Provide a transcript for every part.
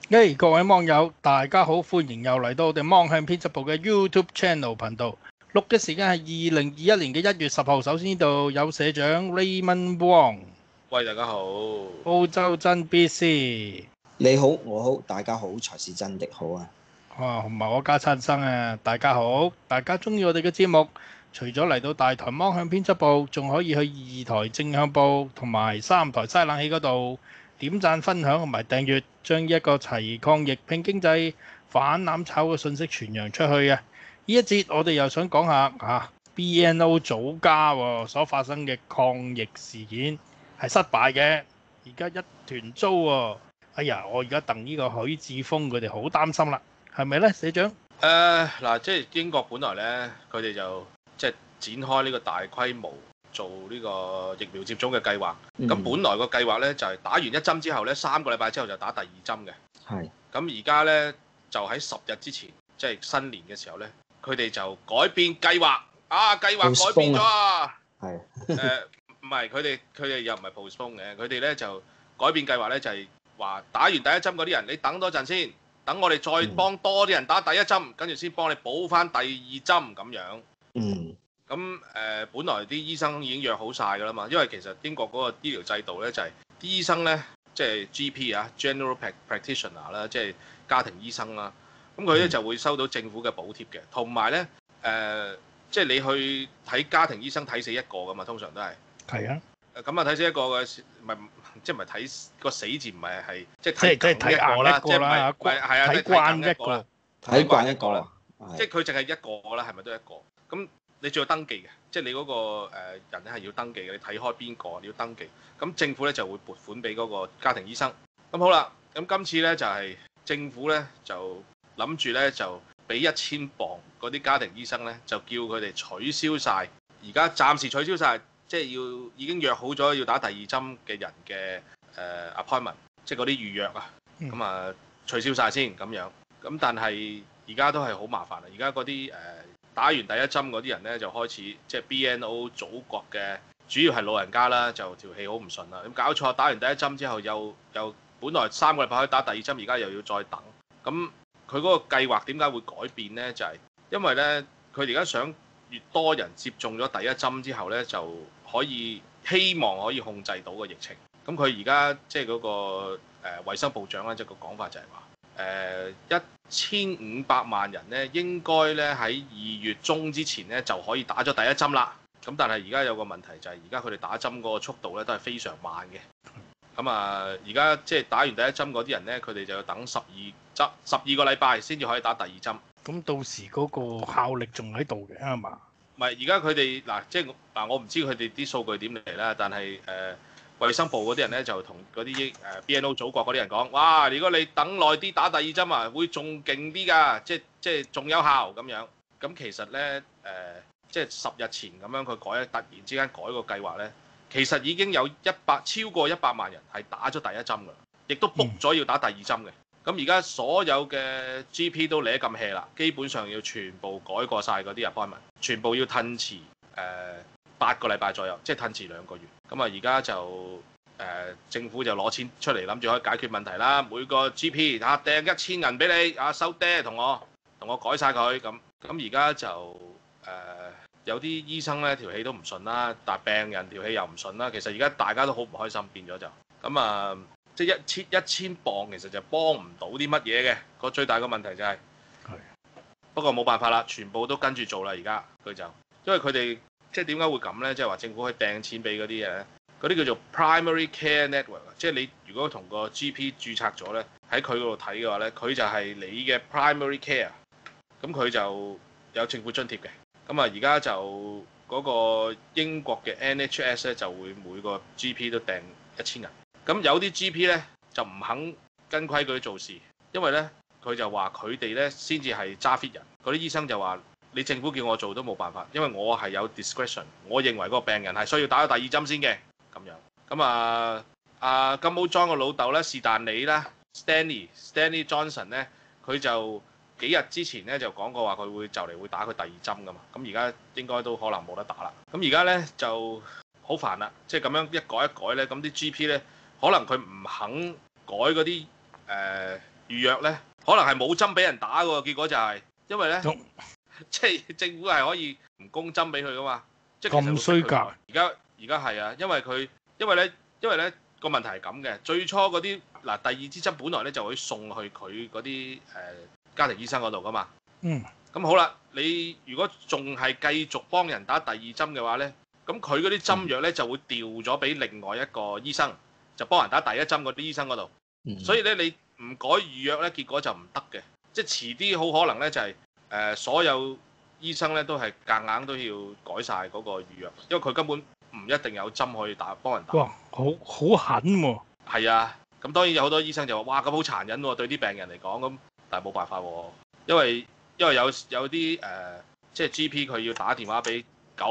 各位網友，大家好，歡迎又嚟到我哋芒向編輯部嘅 YouTube Channel 頻道。錄嘅時間係2021年嘅1月10號。首先呢度有社長 Raymond Wong， 喂，大家好。 澳洲真 BC， 你好，我好，大家好，才是真的好啊！ 同埋我家親生啊，大家好，大家中意我哋嘅節目，除咗嚟到大台芒向編輯部，仲可以去2台正向報同埋3台西冷氣嗰度點讚、分享同埋訂閱，將呢一個齊抗疫、拼經濟、反攬炒嘅信息傳揚出去啊！呢一節我哋又想講下BNO 組家所發生嘅抗疫事件係失敗嘅，而家一團糟喎！哎呀，我而家戥呢個許智峰佢哋好擔心啦，係咪呢，社長？ 嗱，即係英國本來咧，佢哋就即係展開呢個大規模做呢個疫苗接種嘅計劃。咁本來個計劃咧就係打完1針之後咧，3個禮拜之後就打第2針嘅。係。咁而家咧就喺10日之前，即係新年嘅時候咧，佢哋就改變計劃。計劃改變咗啊！係。唔係，佢哋又唔係 postpone 嘅，佢哋咧就改變計劃咧，就係話打完第1針嗰啲人，你等多陣先。等我哋再幫多啲人打第1針，跟住先幫你補翻第2針咁樣。咁本來啲醫生已經約好晒㗎啦嘛，因為其實英國嗰個醫療制度咧就係啲醫生咧，即係 GP 啊 ，General Practitioner 啦，即係家庭醫生啦。咁佢咧就會收到政府嘅補貼嘅，同埋咧即係你去睇家庭醫生睇死一個㗎嘛，通常都係。係啊。咁睇死一個嘅，即係唔係睇個死字，唔係即係睇硬一個啦，即係唔係睇慣一個啦，睇慣一個啦，即係佢淨係一個啦，係咪都一個？咁你仲要登記嘅，即係你嗰個人咧係要登記嘅，你睇開邊個你要登記。咁政府咧就會撥款俾嗰個家庭醫生。咁好啦，咁今次咧就係政府咧就諗住咧就俾1000磅嗰啲家庭醫生咧，就叫佢哋取消晒，而家暫時取消晒。即係已經約好咗要打第2針嘅人嘅appointment，即係嗰啲預約啊，咁取消晒先咁樣。咁但係而家都係好麻煩啦。而家嗰啲打完第1針嗰啲人咧就開始即係 BNO 祖國嘅，主要係老人家啦，就條氣好唔順啦。咁搞錯，打完第1針之後又本來3個禮拜可以打第2針，而家又要再等。咁佢嗰個計劃點解會改變咧？就係因為咧佢哋而家想越多人接種咗第1針之後咧就可以希望可以控制到個疫情。咁佢而家即係嗰個衛生部長咧，即係個講法就係話1500萬人咧應該咧喺2月中之前咧就可以打咗第1針啦。咁但係而家有個問題就係而家佢哋打針嗰個速度咧都係非常慢嘅。咁而家即係打完第1針嗰啲人咧，佢哋就要等12個禮拜先至可以打第2針。 咁到時嗰個效力仲喺度嘅係嘛？ 唔係，而家佢哋即係我唔知佢哋啲數據點嚟啦，但係衛生部嗰啲人咧就同嗰啲BNO 祖國嗰啲人講，哇！如果你等耐啲打第2針啊，會仲勁啲㗎，即係仲有效咁樣。咁其實咧即係10日前咁樣佢突然之間改個計劃咧，其實已經有超過100萬人係打咗第1針㗎，亦都 book 咗要打第2針嘅。咁而家所有嘅 GP 都嚟得咁 hea 啦，基本上要全部改過晒嗰啲 appointment，全部要褪遲8個禮拜左右，即係褪遲2個月。咁而家就政府就攞錢出嚟，諗住可以解決問題啦。每個 GP 掟1000銀俾你，收爹同我改晒佢咁。咁而家就有啲醫生咧條氣都唔順啦，但係病人條氣又唔順啦。其實而家大家都好唔開心，變咗就咁即係1000磅其實就幫唔到啲乜嘢嘅，個最大嘅問題就係，不過冇辦法啦，全部都跟住做啦。而家佢就因為佢哋即係點解會咁呢？即係話政府去掟錢俾嗰啲嘢咧，嗰啲叫做 primary care network，即係你如果同個 GP 註冊咗呢，喺佢嗰度睇嘅話呢，佢就係你嘅 primary care，咁佢就有政府津貼嘅。咁而家就嗰個英國嘅 NHS 咧就會每個 GP 都掟1000銀。咁有啲 GP 咧就唔肯跟規矩做事，因為咧佢就話佢哋咧先至係揸 fit 人，嗰啲醫生就話你政府叫我做都冇辦法，因為我係有 discretion， 我認為個病人係需要打咗第2針先嘅咁樣。咁金毛莊個老豆咧是但你啦 Stanley Johnson 咧，佢就幾日之前咧就講過話佢會就嚟會打佢第2針噶嘛，咁而家應該都可能冇得打啦。咁而家咧就好煩啦，即係咁樣一改咧，咁啲 GP 咧可能佢唔肯改嗰啲預約咧，可能係冇針俾人打喎，結果就係、因為咧， 咁即係政府係可以唔供針俾佢噶嘛，即係其實咁衰格。 而家係啊，因為咧個問題係咁嘅，最初嗰啲嗱第二支針本來咧就會送去佢嗰啲家庭醫生嗰度噶嘛。 嗯。 咁好啦，你如果仲係繼續幫人打第二針嘅話咧，咁佢嗰啲針藥咧就會調咗俾另外一個醫生，就幫人打第一針嗰啲醫生嗰度。所以咧你唔改預約咧，結果就唔得嘅，即係遲啲好可能咧就係、所有醫生咧都係夾硬都要改晒嗰個預約，因為佢根本唔一定有針可以幫人打。 哇，好狠喎！ 係啊，咁當然有好多醫生就話：哇，咁好殘忍喎，對啲病人嚟講咁，但係冇辦法喎，因為有啲即係 GP 佢要打電話俾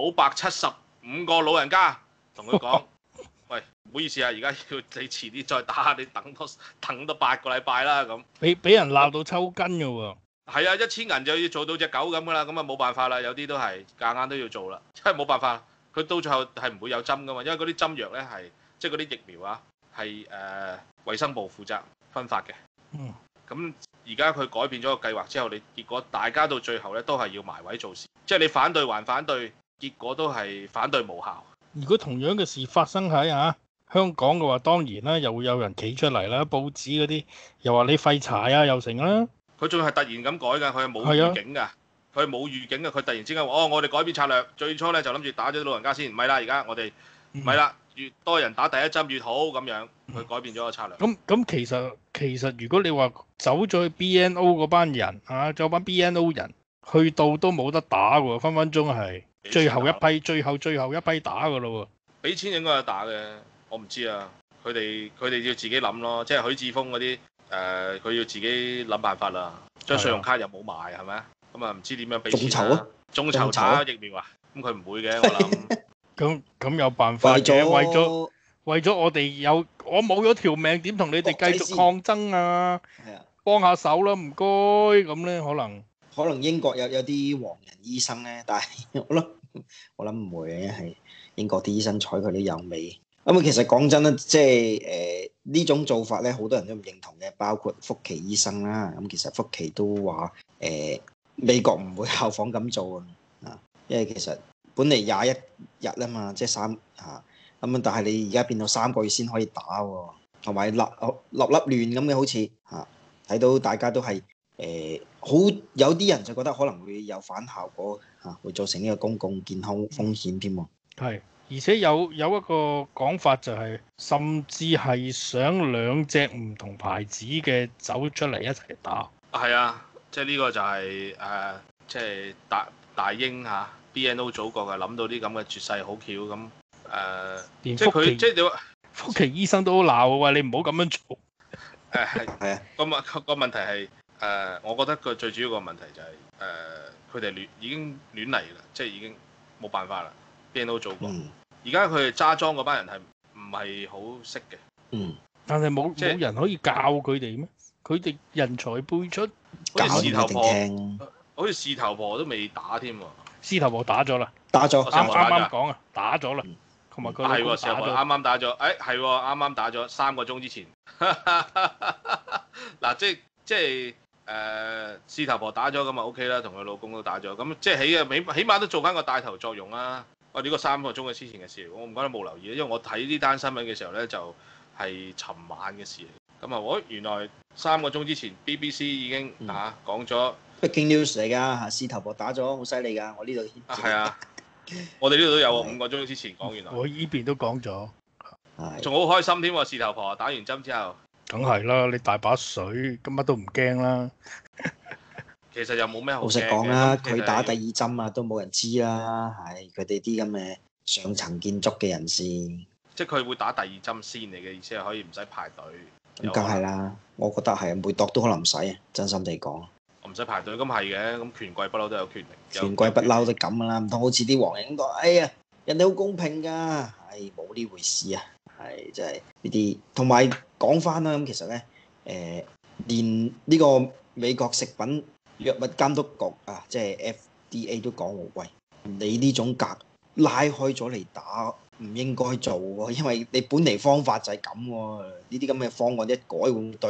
975個老人家，同佢講：喂，唔好意思啊，而家要你遲啲再打，你等多8個禮拜啦咁。 俾人鬧到抽筋嘅喎。 係啊，1000銀就要做到隻狗咁噶啦，咁啊冇辦法啦，有啲都係夾硬都要做啦，真係冇辦法。佢到最後係唔會有針噶嘛，因為嗰啲針藥咧係即係嗰啲疫苗啊係衛生部負責分發嘅。 嗯。 咁而家佢改變咗個計劃之後，你結果大家到最後咧都係要埋位做事，即係你反對還反對，結果都係反對無效。 如果同樣嘅事發生喺香港嘅話，當然啦，又會有人企出嚟啦，報紙嗰啲又話你廢柴啊，又成啦。佢仲係突然咁改㗎，佢係冇預警㗎，佢係冇預警㗎，佢突然之間話：我哋改變策略，最初咧就諗住打咗啲老人家先，唔係啦，而家我哋唔係啦，越多人打第一針越好咁樣，佢改變咗個策略。 咁其實如果你話走咗去 BNO 嗰班人仲有班 BNO 人去到都冇得打喎，分分鐘係最後一批打㗎咯喎。 俾錢應該有打嘅，我唔知啊，佢哋要自己諗咯，即係許智峰嗰啲。佢要自己諗辦法啦，張信用卡又冇賣係咪啊？咁啊唔知點樣俾錢啊？眾籌打疫苗啊？咁佢唔會嘅，我諗。咁有辦法嘅，為咗我哋我冇咗條命，點同你哋繼續抗爭啊？係啊，幫下手啦，唔該咁咧，可能英國有啲黃人醫生咧，但係我諗唔會嘅，係英國啲醫生睬佢都有味。咁其實講真啦，即係呢種做法咧，好多人都唔認同嘅，包括福奇醫生啦。咁其實福奇都話美國唔會效仿咁做啊，因為其實本嚟21日啊嘛，即係咁但係你而家變到3個月先可以打喎，同埋立亂咁嘅，好似睇到大家都係好有啲人就覺得可能會有反效果會造成呢個公共健康風險添喎。 係。而且有一個講法就係，甚至係想2隻唔同牌子嘅走出嚟一齊打。 係啊，即係呢個就係即係大英BNO 祖國係諗到啲咁嘅絕世好橋咁連即係佢即係你話福奇醫生都鬧喎，你唔好咁樣做。 係啊，個問題係我覺得個最主要個問題就係佢哋已經亂嚟啦，即係已經冇辦法啦。BNO 祖國，而家佢哋揸莊嗰班人係唔係好識嘅？ 但係冇人可以教佢哋咩？佢哋人才輩出， 好似事頭婆，好似事頭婆都未打添喎。 事頭婆打咗啦， 打咗， 啱講啊，打咗啦，同埋佢係喎，事頭婆啱啱打咗，係喎，啱啱打咗3個鐘之前。嗱，即係事頭婆打咗咁啊 OK 啦，同佢老公都打咗，咁即係起碼都做翻個帶頭作用啦。呢個3個鐘之前嘅事，我唔覺得冇留意，因為我睇呢單新聞嘅時候咧，就係尋晚嘅事嚟。咁原來3個鐘之前 BBC 已經講咗 Breaking news 嚟㗎，事頭婆打咗好犀利㗎，我呢度係啊，我哋呢度都有喎，5個鐘之前講完啦。 我呢邊都講咗， 仲好開心添喎，事頭婆打完針之後。 梗係啦，你大把水，咁乜都唔驚啦。 其實又冇咩好老實講啦，佢打第2針都冇人知啦，係佢哋啲咁嘅上層建築嘅人士。即係佢會打第2針先嚟嘅意思係可以唔使排隊。 咁梗係啦，我覺得係每度都可能唔使，真心地講。 我唔使排隊，咁係嘅，咁權貴不嬲都有權力。 權貴不嬲都咁噶啦，唔通好似啲黃人咁講，哎呀，人哋好公平㗎，係冇呢回事啊，係真係呢啲。同埋講翻啦，咁其實咧，連呢個美國食品藥物監督局即係 FDA 都講喎，喂，你呢種格拉開咗嚟打唔應該做喎，因為你本嚟方法就係咁喎，呢啲咁嘅方案一改會唔會對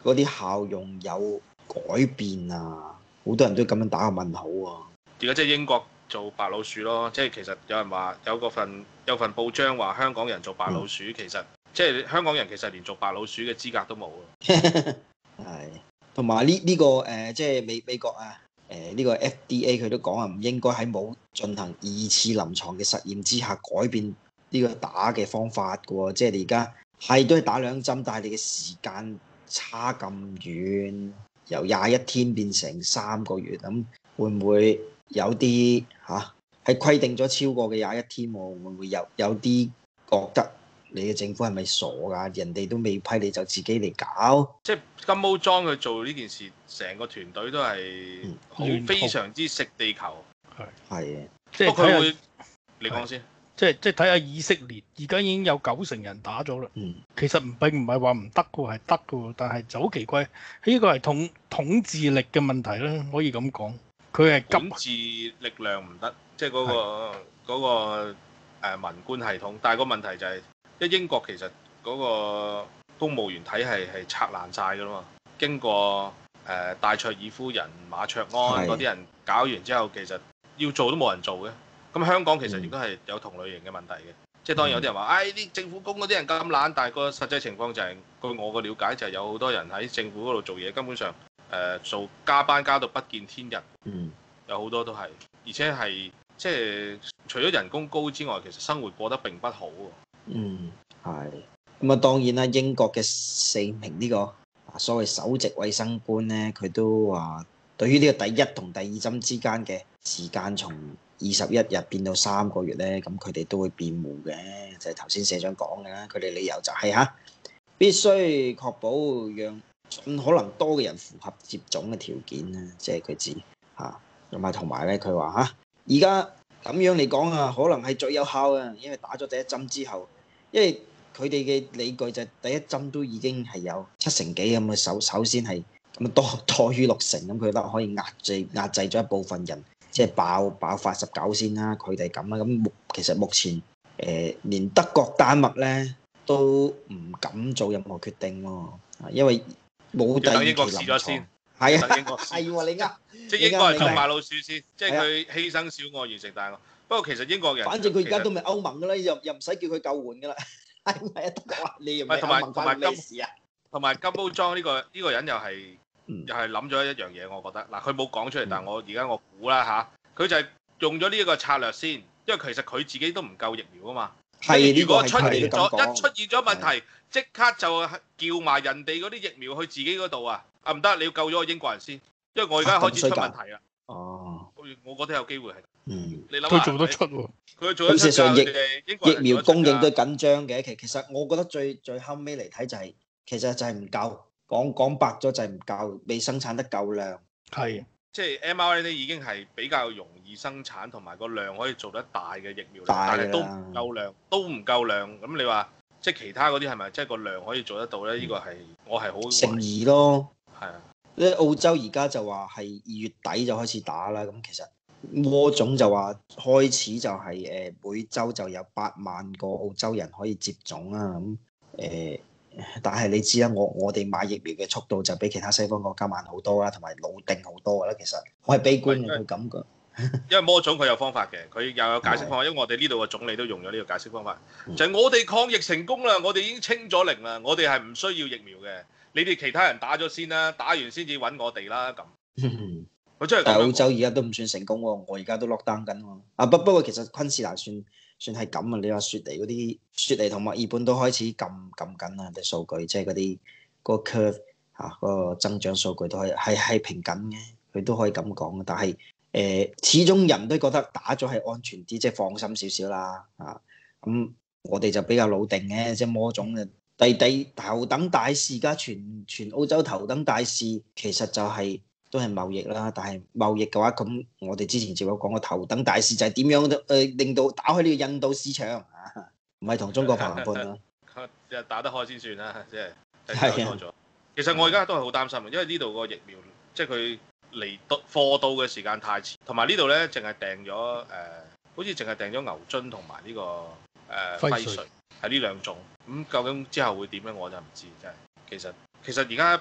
嗰啲效用有改變啊？好多人都咁樣打個問號啊！ 而家即係英國做白老鼠咯，即係其實有人話有份報章話香港人做白老鼠，其實即係香港人其實連做白老鼠嘅資格都冇咯。 係，同埋呢個即係美國啊，呢個 FDA 佢都講啊，唔應該喺冇進行2次臨床嘅實驗之下改變呢個打嘅方法嘅喎，即係你而家都係打2針，但係你嘅時間差咁遠，由21天變成3個月，咁會唔會有啲係規定咗超過嘅21天喎？會唔會有啲覺得你嘅政府係咪傻㗎？人哋都未批你就自己嚟搞？ 即係金毛裝佢做呢件事，成個團隊都係非常之食地球。 係， 即係不過佢會，你講先。 即係睇下以色列，而家已經有90%人打咗啦。其實並唔係話唔得嘅喎，係得嘅喎，但係就好奇怪，呢個係統治力嘅問題啦，可以咁講。佢係管治力量唔得，即係嗰個文官系統。但係個問題就係，因為英國其實嗰個公務員體系係拆爛晒㗎啦嘛。經過戴卓爾夫人、馬卓安嗰啲人搞完之後，其實要做都冇人做嘅。咁香港其實亦都係有同類型嘅問題嘅，即係當然有啲人話，啲政府工嗰啲人咁懶，但係個實際情況就係，據我嘅了解就係有好多人喺政府嗰度做嘢，根本上做加班加到不見天日，有好多都係，而且係即係除咗人工高之外，其實生活過得並不好喎。 係。咁啊，當然啦，英國嘅4名呢個所謂首席衛生官咧，佢都話對於呢個第1同第2針之間嘅時間從21日變到3個月咧，咁佢哋都會辯護嘅，就係頭先社長講嘅啦。佢哋理由就係必須確保讓盡可能多嘅人符合接種嘅條件啦，即係佢指咁啊，同埋咧佢話而家咁樣嚟講可能係最有效嘅，因為打咗第1針之後，因為佢哋嘅理據就係第1針都已經係有7成幾咁嘅，首先係咁多於6成，咁佢覺得可以壓制咗一部分人。即係爆發19先啦，佢哋咁啦，咁其實目前連德國、丹麥咧都唔敢做任何決定喎，因為冇第2期臨床。英國試咗先，係啊，係喎，你啱。 即係英國係同白老鼠先，即係佢犧牲小我完成大我。不過其實英國人， 反正佢而家都咪歐盟㗎啦，又唔使叫佢救援㗎啦，係咪啊？德國啊，你又唔係歐盟關咩事啊？ 同埋金毛裝呢個人又係。又係諗咗一樣嘢，我覺得嗱，佢冇講出嚟，但係而家我估啦佢就係用咗呢一個策略先，因為其實佢自己都唔夠疫苗啊嘛。係，如果出現咗問題，即刻就叫埋人哋嗰啲疫苗去自己嗰度啊！唔得，你要救咗個英國人先，因為我而家開始出問題啦。我覺得有機會係。你諗下，佢做得出喎。佢做得出㗎。疫苗供應都緊張嘅，其實我覺得最後尾嚟睇就係，其實就係唔夠。講白咗就係唔夠，未生產得夠量。 係， 即係 mRNA 已經係比較容易生產，同埋個量可以做得大嘅疫苗，但係都唔夠量。咁你話即係其他嗰啲係咪即係個量可以做得到咧？呢個係我係好誠意咯。 係啊， 咧澳洲而家就話係2月底就開始打啦。咁其實魔種就話開始就係每週就有8萬個澳洲人可以接種啦。咁但係你知啦，我哋買疫苗嘅速度就比其他西方國家慢好多啦，同埋老定好多噶啦。其實我係悲觀嘅佢感覺， 因為魔種佢有方法嘅，佢又有解釋方法。因為我哋呢度嘅總理都用咗呢個解釋方法，就係我哋抗疫成功啦，我哋已經清咗零啦，我哋係唔需要疫苗嘅。你哋其他人打咗先啦，打完先至揾我哋啦咁。佢真係。 但係澳洲而家都唔算成功喎，我而家都 lock down 緊喎。不過其實昆士蘭算係咁啊！你話雪梨同墨爾本都開始撳緊啦啲數據，即係嗰啲嗰個 curve 嗰個增長數據都係平緊嘅，佢都可以咁講嘅。但係始終人都覺得打咗係安全啲，即係放心少少啦。咁我哋就比較老定嘅，即係魔種嘅頭等大事，而家全澳洲頭等大事，其實就係。都係貿易啦，但係貿易嘅話，咁我哋之前就有講過頭等大事就係點樣令到打開呢個印度市場唔係同中國談判咯。 打得開先算啦，即係多咗。其實我而家都係好擔心，因為呢度個疫苗即係佢嚟到貨到嘅時間太遲，同埋呢度咧淨係訂咗好似淨係訂咗牛津同埋呢個輝瑞係呢2種。咁究竟之後會點咧？我就唔知，真係其實而家。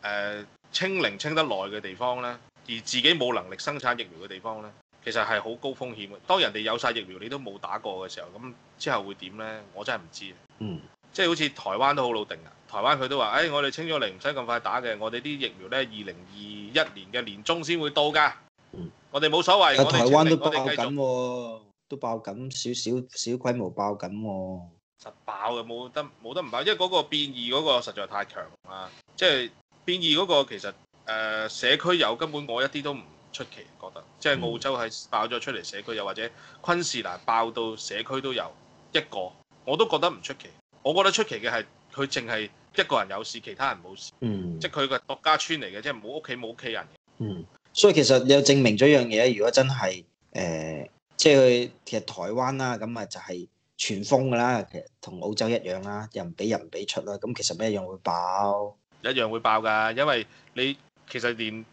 清零清得耐嘅地方咧，而自己冇能力生產疫苗嘅地方咧，其實係好高風險嘅。當人哋有晒疫苗，你都冇打過嘅時候，咁之後會點咧？我真係唔知。即係好似台灣都好老定啊！台灣佢都話：，我哋清咗零，唔使咁快打嘅。我哋啲疫苗咧，2021年嘅年中先會到㗎。我哋冇所謂。我哋台灣都爆緊喎，都爆緊，小規模爆緊喎。 實爆嘅，冇得唔爆，因為嗰個變異嗰個實在太強啦。即係變異嗰個其實社區有，根本我一啲都唔出奇，覺得即係澳洲係爆咗出嚟社區有，或者昆士蘭爆到社區都有一個，我都覺得唔出奇。我覺得出奇嘅係佢淨係一個人有事，其他人冇事。即係佢個獨家村嚟嘅，即係冇屋企人嘅。 所以其實又證明咗一樣嘢，如果真係即係其實台灣啦，咁啊就係全封㗎啦，其實同澳洲一樣啦，又唔俾入唔俾出啦，咁其實一樣會爆， 一樣會爆㗎，因為你其實連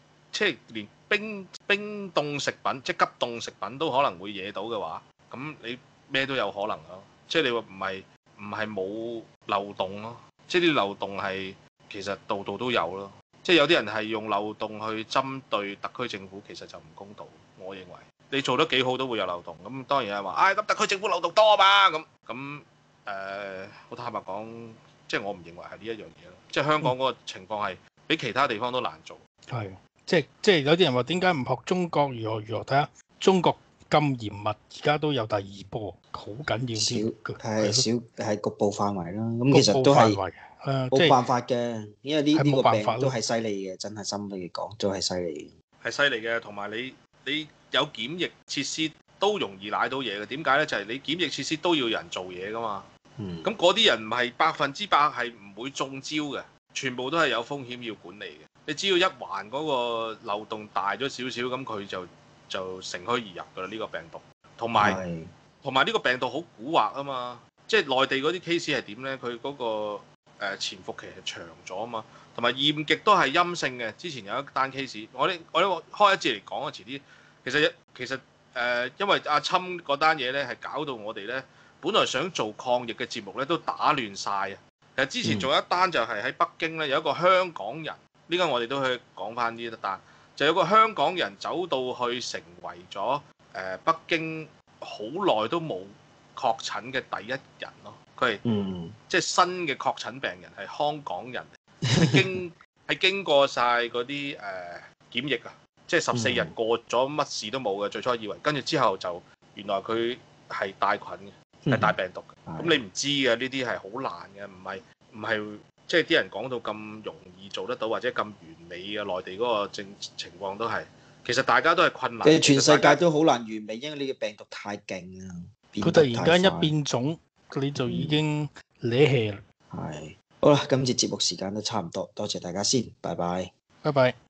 冰凍食品，即係急凍食品都可能會惹到嘅話，咁你咩都有可能咯。即係你話唔係冇漏洞咯，即係啲漏洞係其實度度都有咯。即係有啲人係用漏洞去針對特區政府，其實就唔公道。我認為你做得幾好都會有漏洞。咁當然係話，咁特區政府漏洞多嘛。咁好坦白講，即係我唔認為係呢一樣嘢咯。即係香港嗰個情況係比其他地方都難做。 係，即係有啲人話點解唔學中國如何？睇下中國咁嚴密，而家都有第二波，好緊要。 係局部範圍啦。咁其實都係冇辦法嘅，因為呢個病都係犀利嘅，真係心裏講都係犀利嘅。 係犀利嘅，同埋你有檢疫設施都容易賴到嘢嘅。點解咧？就係你檢疫設施都要人做嘢噶嘛。咁嗰啲人唔係100%係唔會中招嘅，全部都係有風險要管理嘅。你只要一環嗰個漏洞大咗少少，咁佢就乘虛而入噶啦。呢個病毒同埋呢個病毒好蠱惑啊嘛。即係內地嗰啲 case 係點咧？佢嗰個潛伏期係長咗啊嘛，同埋驗極都係陰性嘅。之前有一單 case，我哋開一節嚟講啊，遲啲。其實因為阿侵嗰單嘢咧，係搞到我哋咧，本來想做抗疫嘅節目咧，都打亂晒啊。其實之前仲有一單就係喺北京咧，有一個香港人，呢家我哋都可以講翻呢一單，就有個香港人走到去成為咗北京好耐都冇確診嘅第一人咯。佢係即係新嘅確診病人，係香港人，係經過晒嗰啲檢疫啊，即係14日過咗乜事都冇嘅。最初以為，跟住之後就原來佢係帶菌嘅，係帶病毒嘅。咁你唔知嘅，呢啲係好難嘅，唔係即係啲人講到咁容易做得到，或者咁完美嘅。內地嗰個情況都係，其實大家都係困難。 其實全世界都好難完美，因為呢個病毒太勁啊！ 佢突然間一變種，你就已經攣氣啦。 係，好啦，今次節目時間都差唔多，多謝大家先，拜拜。 拜拜。